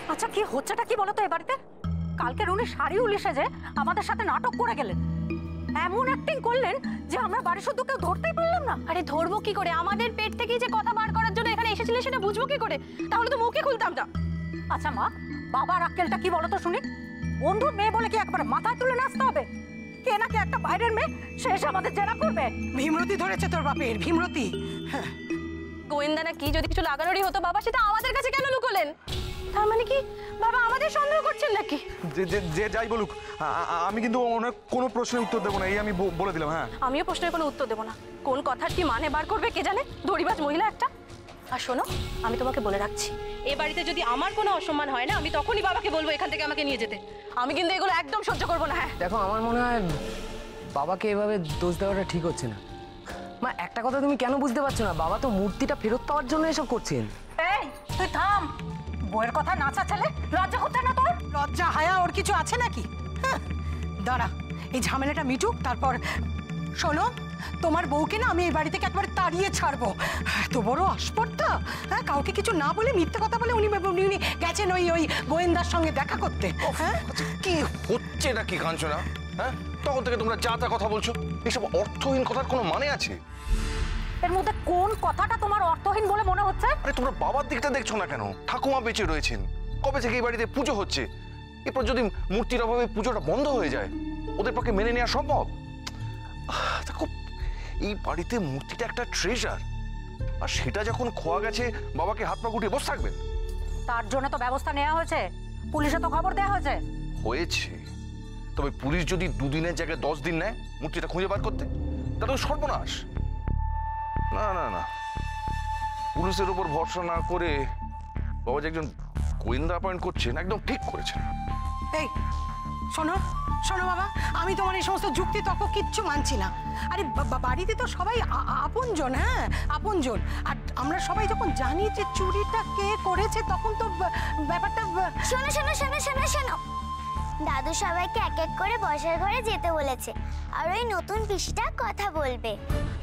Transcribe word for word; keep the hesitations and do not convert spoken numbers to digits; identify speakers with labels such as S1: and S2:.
S1: আচ্ছা কি হচ্ছেটা কি বলো তো এ বাড়িতে? কালকের উনি শাড়ি উলি সেজে আমাদের সাথে নাটক করে গেলেন, এমন অ্যাক্টিং করলেন যে আমরা বাড়ি শুধু কেউ ধরতেই পারলাম না।
S2: আরে ধরবো কি করে? আমাদের পেট থেকেই যে কথা বার করার জন্য এখানে এসেছিলে সেটা বুঝবো কি করে? তাহলে তো মুখে খুলতাম না।
S1: আচ্ছা মা, বাবার আক্কেলটা কি বলো তো শুনি? বন্ধুর মেয়ে বলে কি একবার মাথায় তুলে নাচতে হবে? কে নাকি একটা বাইরের মেয়ে, শেষ আমাদের জেরা করবে।
S3: ভীমরতি ধরেছে তোর বাপের, ভীমরতি।
S2: গোয়েন্দা না কি যদি কিছু লাগানোরই হতো বাবা, সেটা আমাদের কাছে কেন লুকোলেন? তার মানে কি বাবা আমাদের সন্দেহ করছেন নাকি?
S4: যে যে যাই বলুক, আমি কিন্তু অনেক কোনো প্রশ্নের উত্তর দেবো না, এই আমি বলে দিলাম। হ্যাঁ,
S2: আমিও প্রশ্নের কোনো উত্তর দেবো না। কোন কথার কি মানে বার করবে কে জানে, দড়িবাজ মহিলা একটা। আর শোনো, আমি তোমাকে বলে রাখছি, এ বাড়িতে যদি আমার কোনো অসম্মান হয় না, আমি তখনই বাবাকে বলবো এখান থেকে আমাকে নিয়ে যেতে। আমি কিন্তু এগুলো একদম সহ্য করবো না। হ্যাঁ
S5: দেখো, আমার মনে হয় বাবাকে এভাবে দোষ দেওয়াটা ঠিক হচ্ছে না। মা, একটা কথা তুমি কেন বুঝতে পারছো না? বাবা তো মূর্তিটা ফেরত পাওয়ার জন্য এসব করছেন।
S1: এই তুই থাম, বউয়ের কথা নাচা ছেলে, লজ্জা হচ্ছে না তোর?
S3: লজ্জা হায়া ওর কিছু আছে নাকি? দাঁড়া, এই ঝামেলাটা মিটুক, তারপর। শোনো, তোমার বউকে না আমি এই বাড়ি থেকে একবার তাড়িয়ে ছাড়বো। এত বড় আসপর্দা, হ্যাঁ, কাউকে কিছু না বলে মিথ্যে কথা বলে উনি উনি গেছেন ওই ওই গোয়েন্দার সঙ্গে দেখা করতে। হ্যাঁ,
S4: কি হচ্ছে নাকি কাঞ্চনা? হ্যাঁ, তখন থেকে তোমরা যা তা কথা বলছো, এসব অর্থহীন কথার কোনো মানে আছে?
S1: এর মধ্যে কোন কথাটা তোমার অর্থহীন বলে মনে হচ্ছে?
S4: আরে তোমরা বাবার দিকটা দেখছো না কেন? ঠাকুমা বেঁচে রয়েছেন, কবে থেকে এই বাড়িতে পুজো হচ্ছে। এরপর যদি মূর্তির অভাবে পুজোটা বন্ধ হয়ে যায়, ওদের পক্ষে মেনে নেওয়া সম্ভব? দেখো, এই বাড়িতে মূর্তিটা একটা ট্রেজার, আর সেটা যখন খোয়া গেছে, বাবাকে হাত পা গুটিয়ে বসে থাকবেন?
S1: তার জন্য তো ব্যবস্থা নেওয়া হয়েছে, পুলিশে তো খবর দেওয়া হয়েছে।
S4: হয়েছে, তবে পুলিশ যদি দুদিনের জায়গায় দশ দিন নেয় মূর্তিটা খুঁজে বার করতে, তাহলে তো সর্বনাশ। না না না, পুলিশের উপর ভরসা না করে বাবা যে একজন গোয়েন্দা অ্যাপয়েন্ট করছেন, একদম ঠিক করেছেন।
S3: এই শোনো শোনো বাবা, আমি তোমার এই সমস্ত যুক্তি তর্ক কিচ্ছু মানছি না। আরে বাড়িতে তো সবাই আপনজন, হ্যাঁ আপনজন, আর আমরা সবাই যখন জানি যে চুরিটা কে করেছে, তখন তো ব্যাপারটা।
S6: শোনো শোনো শোনো শোনো শোনো দাদু সবাইকে এক এক করে বসার ঘরে যেতে বলেছে, আর ওই নতুন পিসিটা কথা বলবে।